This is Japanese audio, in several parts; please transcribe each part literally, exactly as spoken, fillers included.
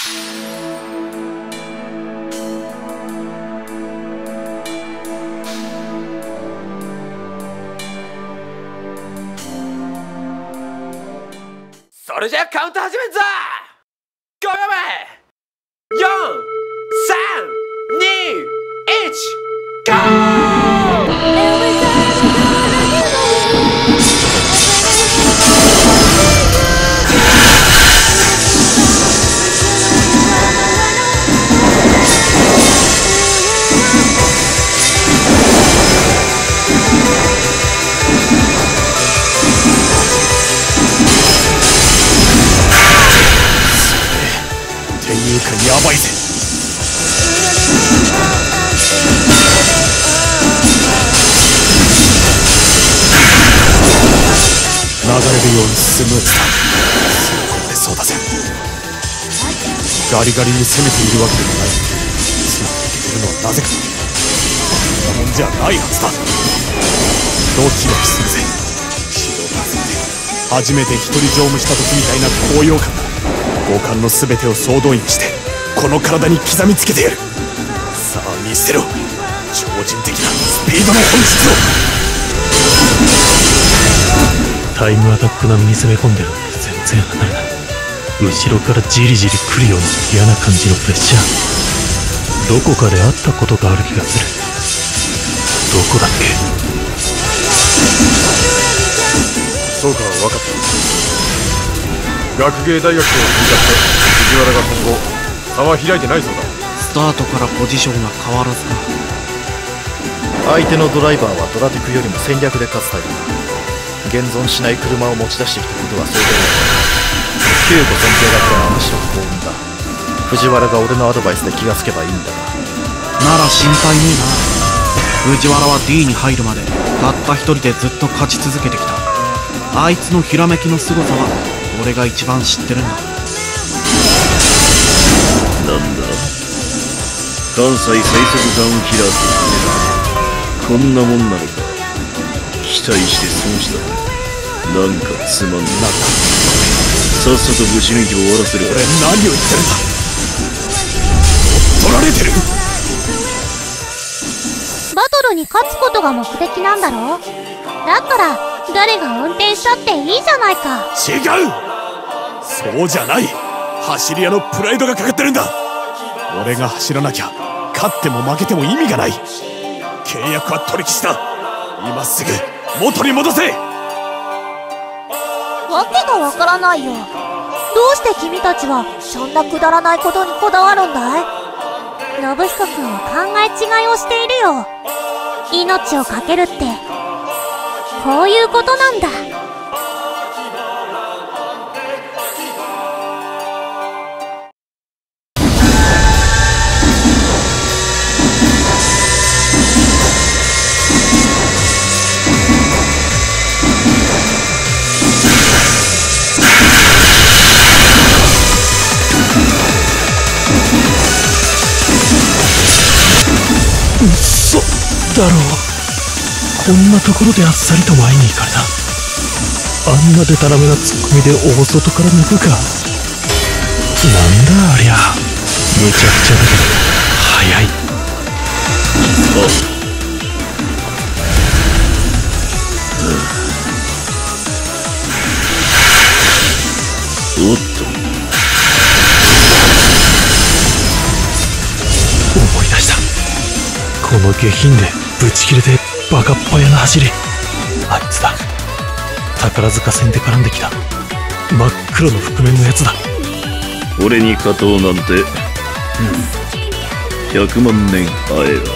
それじゃあカウント始めるぞ。ごびょうめ、よん、さん、に、いち、ゴー。 やばいぜ。流れるようにスムーズだ。これそうだぜ。ガリガリに攻めているわけでもない。ついていけてるのはなぜか。そんなもんじゃないはずだ。ドキドキするぜ。城が焦って初めて一人乗務した時みたいな高揚感だ。五感の全てを総動員してこの体に刻みつけてやる。さあ見せろ、超人的なスピードの本質を。 タイムアタック並みに攻め込んでるのに全然離れない。後ろからじりじり来るような嫌な感じのプレッシャー。どこかで会ったことがある気がする。どこだっけ。 そうか、分かった。学芸大学生を追加して藤原が今後差は開いてないそうだ。 スタートからポジションが変わらずか。 相手のドライバーはドラテクよりも戦略で勝つタイプだ。現存しない車を持ち出してきたことは想像だ。旧御尊敬学園はむしろ幸運だ。藤原が俺のアドバイスで気がつけばいいんだが。 なら心配ねえな。藤原は ディー に入るまでたった一人でずっと勝ち続けてきた。あいつのひらめきの凄さは俺が一番知ってるんだ。 なんだ、関西最速ダウンキラーってこんなもんなのか。期待して損した。なんかつまんない。さっさとぶち抜いて終わらせる。 俺何を言ってるんだ。取られてる。 バトルに勝つことが目的なんだろ。だから誰が運転したっていいじゃないか。 違う、そうじゃない。走り屋のプライドがかかってるんだ。俺が走らなきゃ勝っても負けても意味がない。契約は取り消しだ。今すぐ元に戻せ。 わけがわからないよ。どうして君たちはそんなくだらないことにこだわるんだい。信彦君は考え違いをしているよ。命を懸けるってこういうことなんだ。 嘘だろう。こんなところであっさりと前に行かれた。あんなデタラメなツッコミで大外から抜くか。なんだありゃ。むちゃくちゃだけど早い。 おっと、 思い出した。この下品でブチ切れてバカっ早な走り。あいつだ。宝塚線で絡んできた真っ黒の覆面のやつだ。 俺に勝とうなんて、うん、ひゃくまんねん会えよ。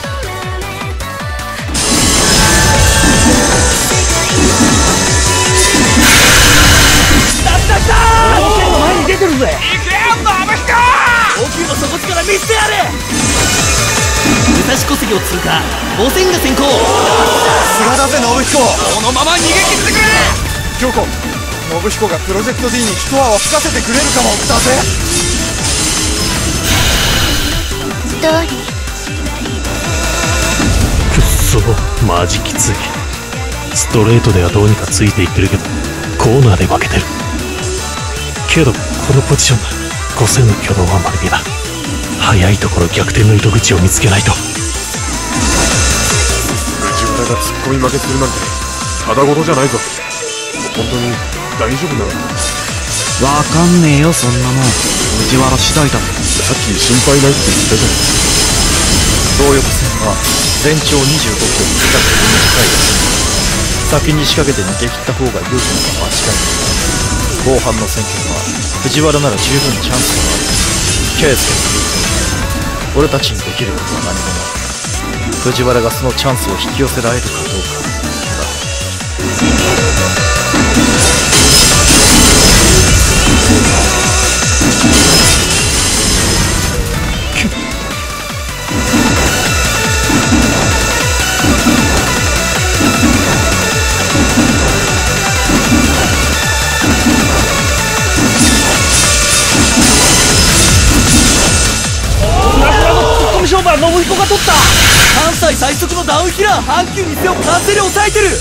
だったったー。オーケーの前に出てるぜ。行けよ信彦。大きいの底力見せてやれ。武蔵小関を通過、母船が先行。 さすがだぜ信彦。 このまま逃げ切ってくれ。 京子、信彦がプロジェクト ディー に一泡吹かせてくれるかもだぜ。 ストーリーくっそマジきつい。ストレートではどうにかついていってるけどコーナーで負けてる。けどこのポジションだ。 越せぬ挙動は丸見えだ。早いところ逆転の糸口を見つけないと。 藤原が突っ込み負けするなんてただごとじゃないぞ。本当に大丈夫なの？ わかんねえよ、そんなもん。藤原次第だ。 さっき心配ないって言ったじゃん。 東横線は全長にじゅうごキロ、深く短いです。先に仕掛けて逃げ切った方が有利なのは間違いない。後半の戦況は藤原なら十分チャンスがある。圭介の俺たちにできることは何もない。藤原がそのチャンスを引き寄せられるかどうかだ。 勝負は信彦が取った。関西最速のダウンヒラー阪急店を完全に抑えてる。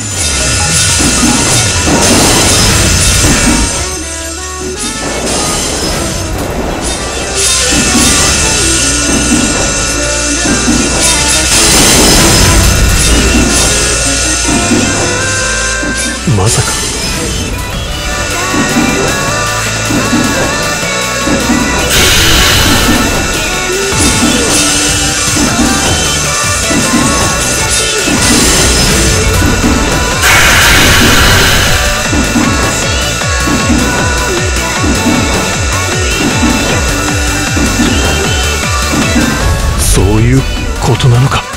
まさかそういうことなのか。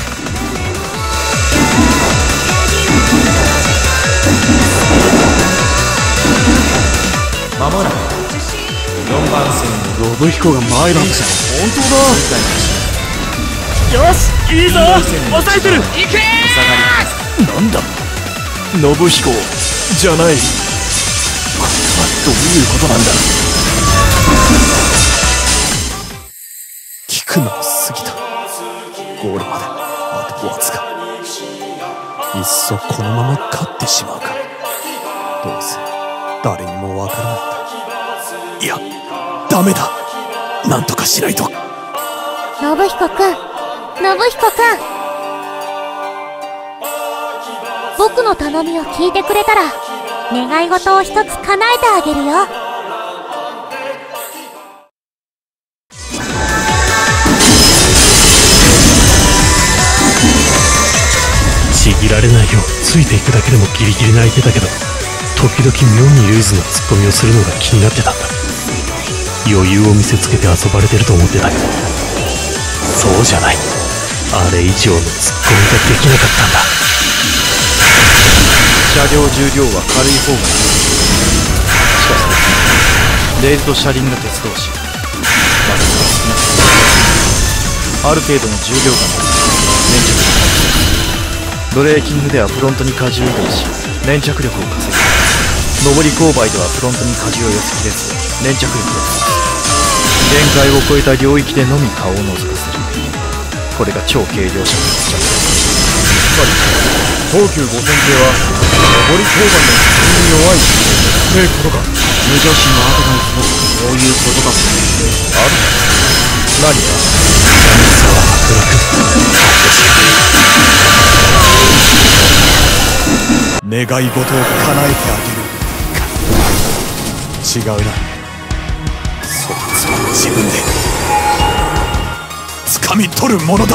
まもなくよんばん線の信彦が前なんじゃ。 本当だ。 よし、いいぞ、抑えてる。いけー。 なんだ信彦じゃない。これはどういうことなんだ。聞くのも過ぎた。ゴールまであとわずか。いっそこのまま勝ってしまうか。どうせ誰にもわからないんだ。いやダメだ。なんとかしないと。 信彦くん、信彦くん、僕の頼みを聞いてくれたら願い事を一つ叶えてあげるよ。 ちぎられないようついていくだけでもギリギリな相手だけど、時々妙にルイズなツッコミをするのが気になってたんだ。余裕を見せつけて遊ばれてると思ってたけど、そうじゃない。あれ以上のツッコミができなかったんだ。 車両重量は軽い方がいい。しかしレールと車輪が鉄同士、摩擦が少なくてある程度の重量がない粘着力。ブレーキングではフロントに荷重移動し粘着力を稼ぐ。上り勾配ではフロントに荷重を寄せきれず粘着力を増す。限界を超えた領域でのみ顔を覗かせる。これが超軽量車の特徴。つまり東急ごせん系は上り勾配の負荷に弱いってことか。 無女子のアドバイスもそういうことだってある。何が願い事を叶えてあげる。違うな。そいつは自分で掴み取るものだ。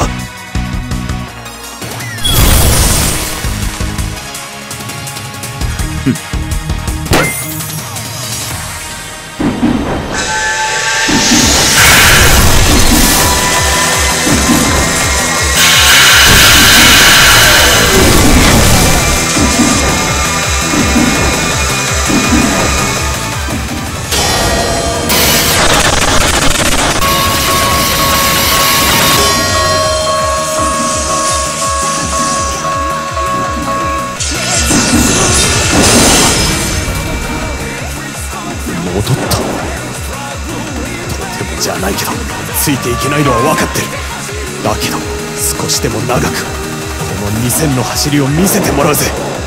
戻った。とてもじゃないけどついていけないのは分かってる。だけど少しでも長くこのにせんの走りを見せてもらうぜ。